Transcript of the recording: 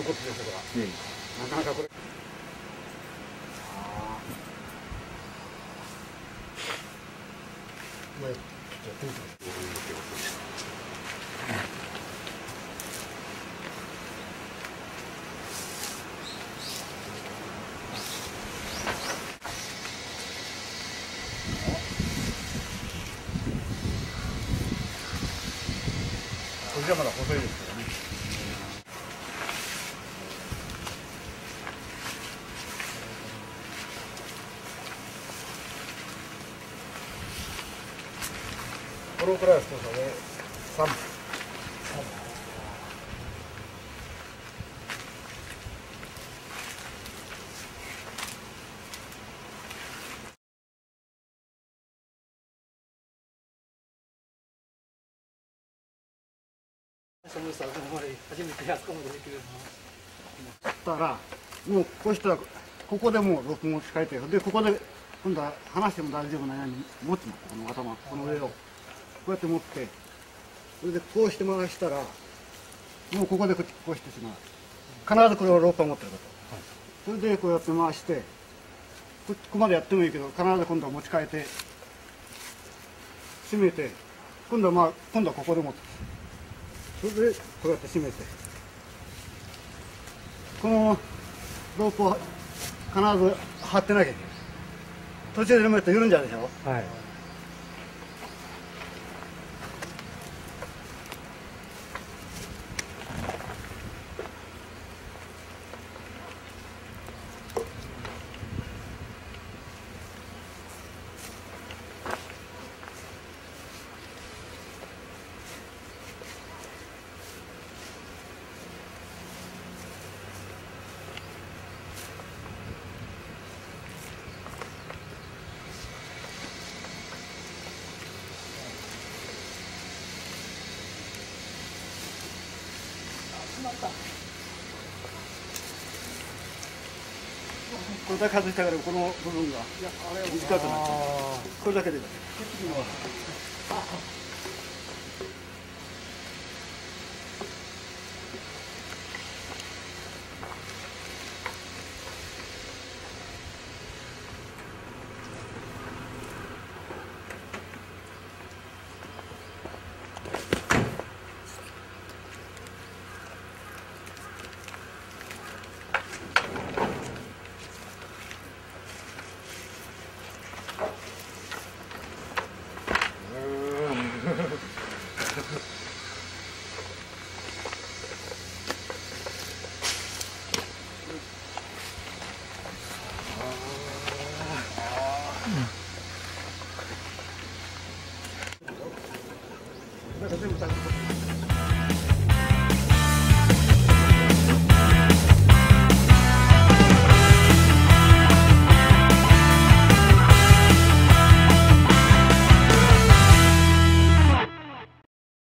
残ってるところが、なかなかこれ。やってみて。これじゃまだ細いですけどね。このくらいの太さで3本。 初めてあそこまでできるの。したらもうこうしたらここでもう録音を使えてでここで今度は離しても大丈夫なように持つのこの頭この上をこうやって持ってそれでこうして回したらもうここでこうしてしまう必ずこれをロープを持ってること、それでこうやって回してここまでやってもいいけど必ず今度は持ち替えて締めて今度はここで持つ。それでこうやって締めてこのロープを必ず張ってなきゃいけない。途中で緩めると緩んじゃうでしょ。はい。これだけ外したからこの部分が短くなっちゃう。これだけで。